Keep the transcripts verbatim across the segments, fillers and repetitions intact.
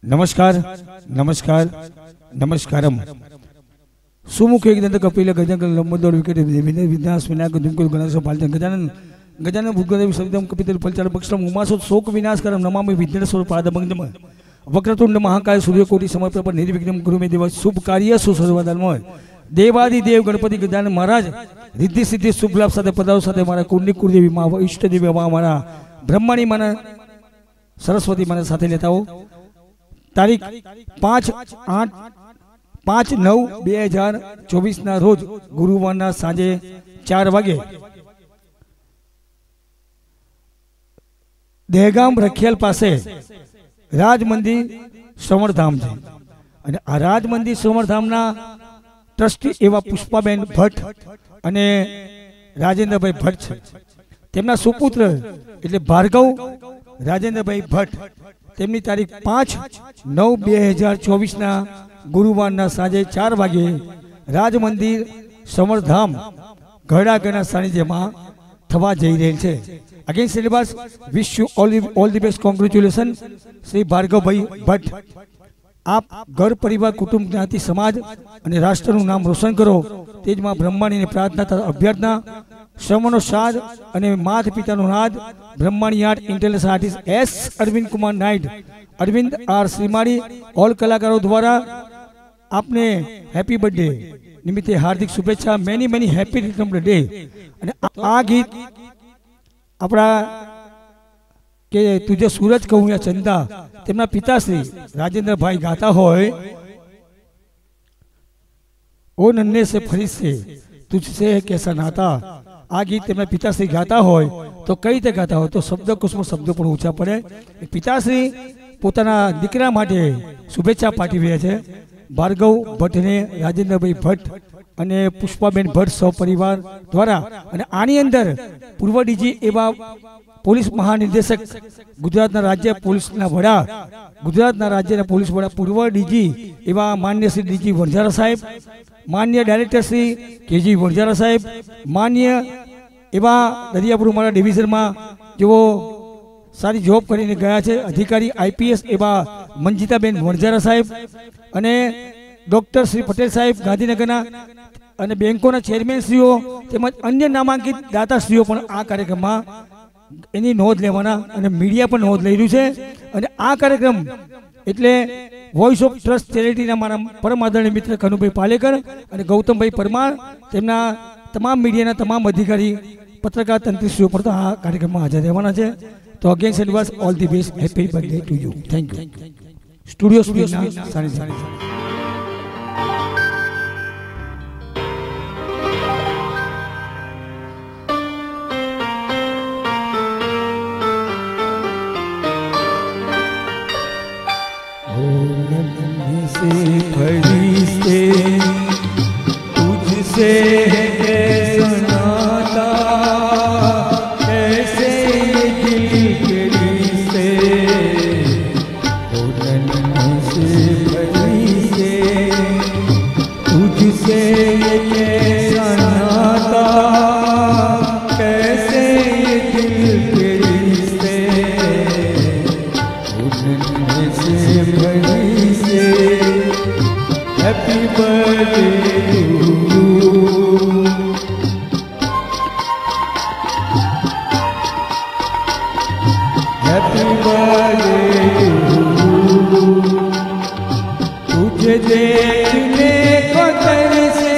नमस्कार नमस्कार नमस्कारम सुमुख एक दंत कपिल गजंग लंबोदर विकेट विनाश विनायक दुमकुल गणेश पालचन गजानन गजानन भूतगदेव सविदम कपितल पलचार पक्षम उमासो शोक विनाशकरम नमामि विघ्नेश्वर पादपंकजम वक्रतुंड महाकाय सूर्यकोटि समप्रभ निर्विघ्नं कुरु मे देव शुभ कार्य सुसर्वधर्मय देवादि देव गणपति गजानन महाराज रिद्धि सिद्धि शुभ लाभ साथे पदाओ साथे मारा कुंडली कुलदेवी मां इष्ट देवी मां मारा ब्रह्मणी माने सरस्वती माने साथे लेता हो तारीख पांच आठ पांच नौ बे हजार चौबीस ना रोज गुरुवार सांजे चार वागे दहेगाम रखियल पासे राज मंदिर श्रवणधाम है અને આ રાજ મંદિર શ્રવણધામના ટ્રસ્ટી એવા પુષ્પાબેન ભટ્ટ અને રાજેન્દ્રભાઈ ભટ્ટ છે. તેમના સુપુત્ર એટલે ભાર્ગવ રાજેન્દ્રભાઈ ભટ્ટ તેમની તારીખ પાંચ નવ બે હજાર ચોવીસના ગુરુવારના સાંજે ચાર વાગે રાજ મંદિર શ્રવણધામ ઘરડાગરના સાનિધ્યમાં થવા જઈ રહેલ છે. અગેન સિલેબસ wish you all all the best congratulation Shri Bhargavbhai Bhatt. आप घर परिवार कुटुंब ज्ञाति समाज और राष्ट्र नाम रोशन करो तेज मां ब्रह्माणी ने प्रार्थना तथा अभ्यर्थना श्रवणो साध और माता पिता Naad Brahmani art intelligence artist S Arvind Kumar नाइट अरविंद आर श्रीमाड़ी ऑल कलाकारों द्वारा आपने हैप्पी बर्थडे निमित्ते हार्दिक शुभेच्छा. Many many happy return day. आ गीत अपना के तुझे सूरज कहूँ या चंदा तेमना पिताश्री राजेंद्र भाई गाता होय ओ नन्हे से फरीद से तुझसे है कैसा नाता. आ गीत तेमना पिताश्री गाता होय तो कई રીતે ગાતા હોય તો શબ્દકોશમાં શબ્દો પણ ઊંચા પડે. પિતાશ્રી પોતાના દીકરા માટે શુભેચ્છા પાઠવી રહ્યા છે. ભાર્ગવ ભટ્ટને રાજેન્દ્રભાઈ ભટ્ટ અને પુષ્પાબેન ભટ્ટ સૌ પરિવાર દ્વારા અને આની અંદર પૂર્વ ડીજી એવા પોલીસ મહાનિર્દેશક ગુજરાતના રાજ્ય પોલીસના વડા ગુજરાતના રાજ્યના પોલીસ વડા પૂર્વ ડીજી એવા માન્ય શ્રી ડીજી વણઝારા સાહેબ, માન્ય ડાયરેક્ટર શ્રી કેજી વણઝારા સાહેબ, માન્ય એવા દરિયાપુર ડિવિઝનમાં જેઓ સારી જોબ કરીને ગયા છે અધિકારી આઈપીએસ એવા મંજીતાબેન વણઝારા સાહેબ અને ડોક્ટર શ્રી પટેલ સાહેબ ગાંધીનગરના અને બેંકોના ચેરમેનશ્રીઓ તેમજ અન્ય નામાંકિત દાતાશ્રીઓ પણ આ કાર્યક્રમમાં એની નોંધ લેવાના અને મીડિયા પણ નોંધ લઈ રહ્યું છે. અને આ કાર્યક્રમ એટલે વોઇસ ઓફ ટ્રસ્ટ ચેરિટીના મારા પરમ આદરણીય મિત્ર કનુભાઈ પાલેકર અને ગૌતમભાઈ પરમાર તેમના તમામ મીડિયાના તમામ અધિકારી પત્રકાર તંત્રીશ્રીઓ પર આ કાર્યક્રમમાં હાજર રહેવાના છે. તો અગેન સેન્ડવાસ all the best happy birthday to you. Thank you. Studio સ્પીડના સાનિધ્ય. फरिश्ते तुझसे कैसा नाता कैसे दिल के रिश्ते हो नन्हे से फरिश्ते तुझसे कैसा नाता कैसे दिल के रिश्ते हो नन्हे से फरिश्ते. Happy birthday to you. Happy birthday to you. तुझे देखने को तरसे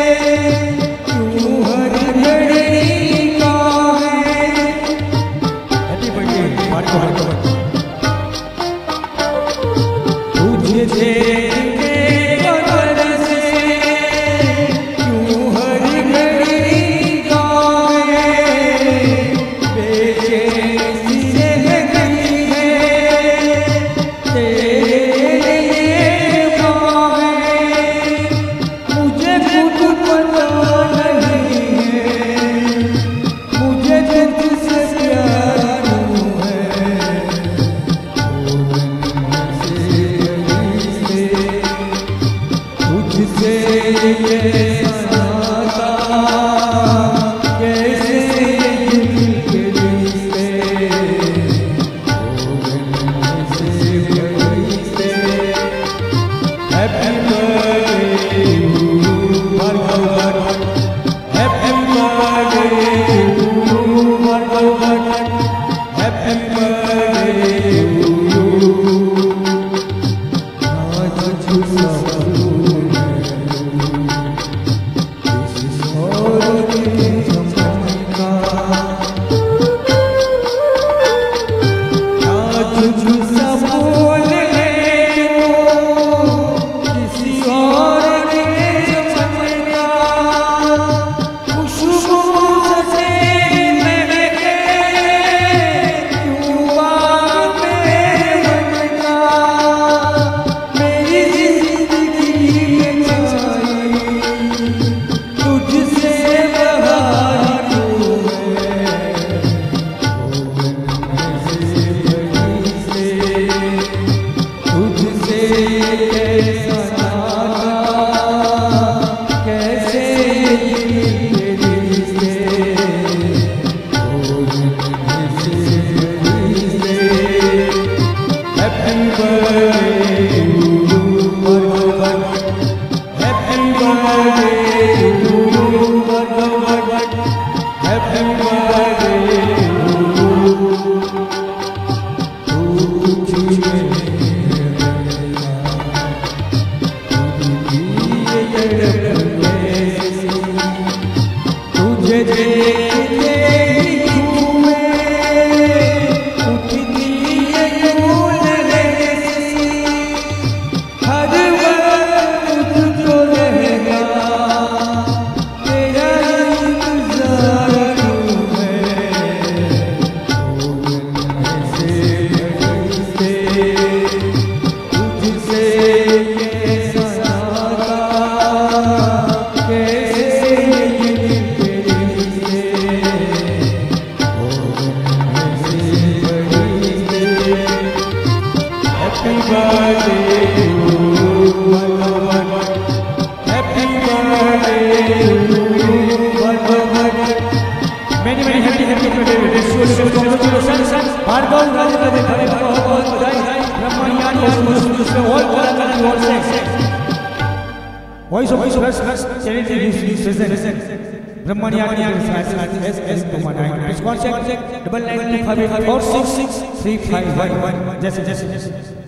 तू हर घड़ी का है. Happy birthday. बात को बात को तुझे देखने से सब बोल ले किसी और के चमका खुशबू से महके क्यों बाग में बनता मेरी जिंदगी में छाई तुझसे बहार क्यों तुझसे कैसा नाता कैसे ये रिश्ते हैप्पी बर्थडे टू भगवान हैप्पी बर्थडे टू भगवान हैप्पी बर्थडे तुझे देखते ही झूमे उठती ये फूल रेसी हर वक्त तुझको रहेगा तेरा इंतजार क्यों है तुझसे कैसा नाता कैसे Happy birthday to Bhagavan. Happy birthday to Bhagavan. Many many happy happy birthday. Wish you all congratulations. Bhargav Rajendra de bhare बहुत बहुत बधाई. ब्रह्मज्ञान और उसमें और कलाकार की ओर से. Voice of Voice of Charity is present. ब्रह्मज्ञान S S Kumar. Contact double nine five four six six three five one. जैसे जैसे जैसे